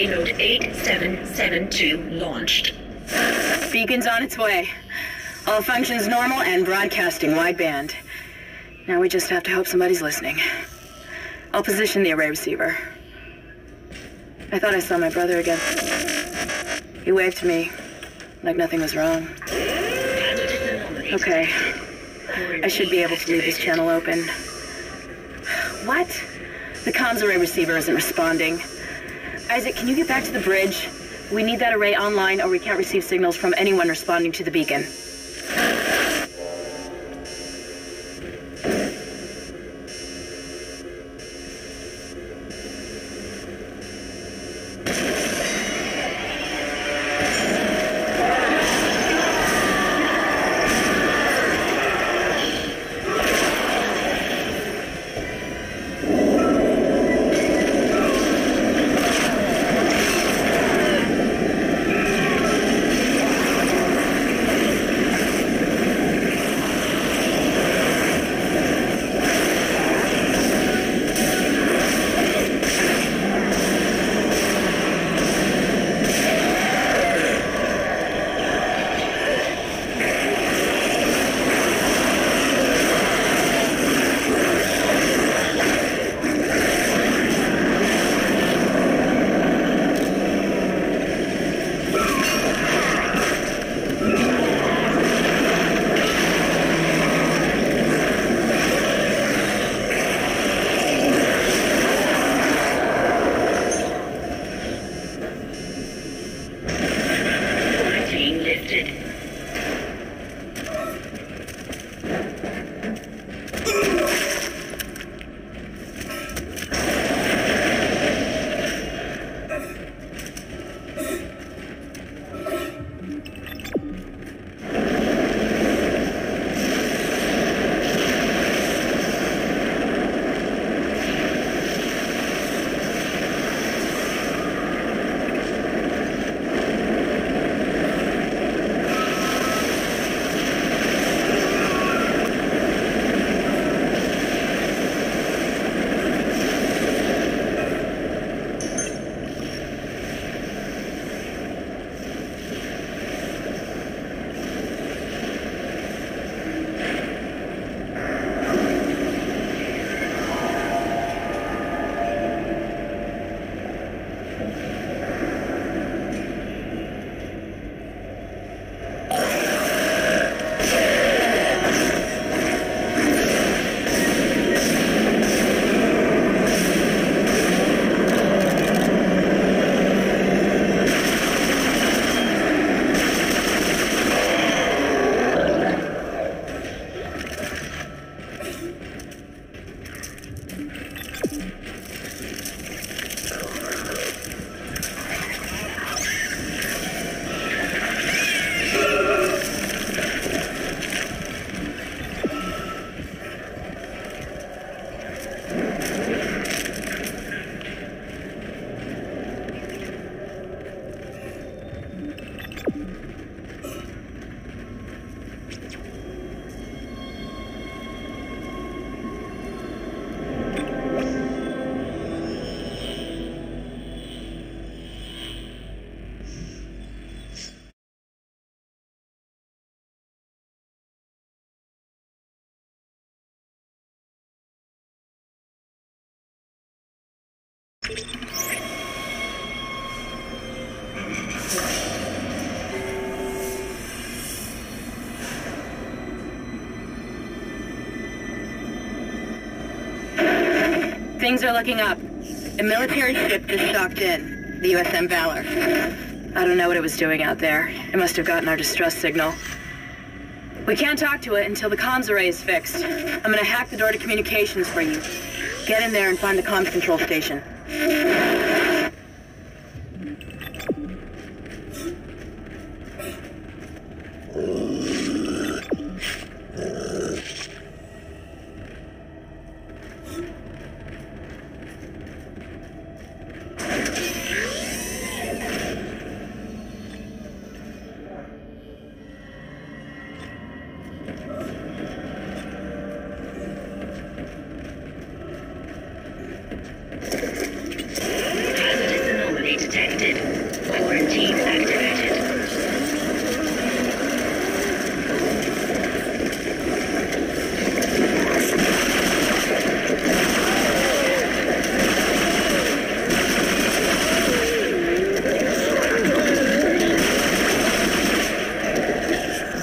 Payload 8772 launched. Beacon's on its way. All functions normal and broadcasting wideband. Now we just have to hope somebody's listening. I'll position the array receiver. I thought I saw my brother again. He waved to me, like nothing was wrong. Okay. I should be able to leave this channel open. What? The comms array receiver isn't responding. Isaac, can you get back to the bridge? We need that array online or we can't receive signals from anyone responding to the beacon. Things are looking up. A military ship just docked in, the USM Valor. I don't know what it was doing out there. It must have gotten our distress signal. We can't talk to it until the comms array is fixed. I'm gonna hack the door to communications for you. Get in there and find the comms control station. Detected.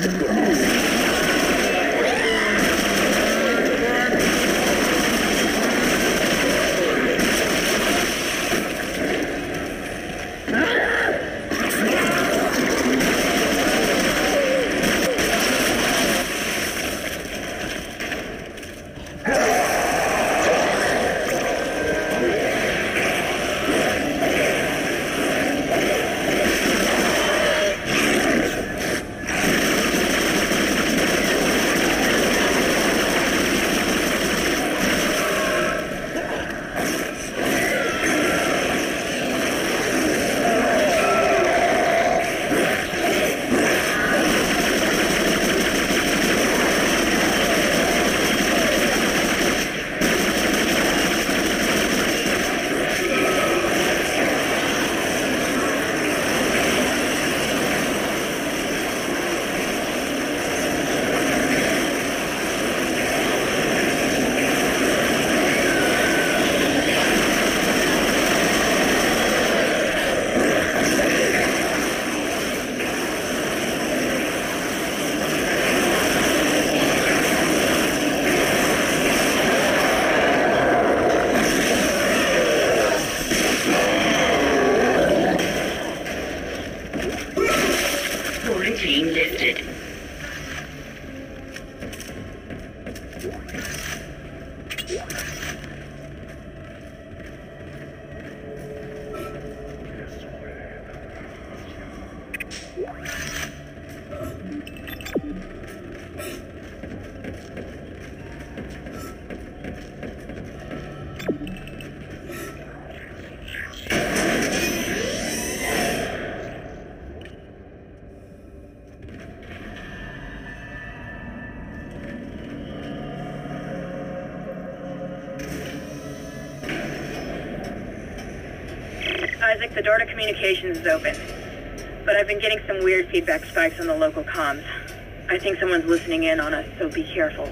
Quarantine lifted. Isaac, the door to communications is open. But I've been getting some weird feedback spikes on the local comms. I think someone's listening in on us, so be careful.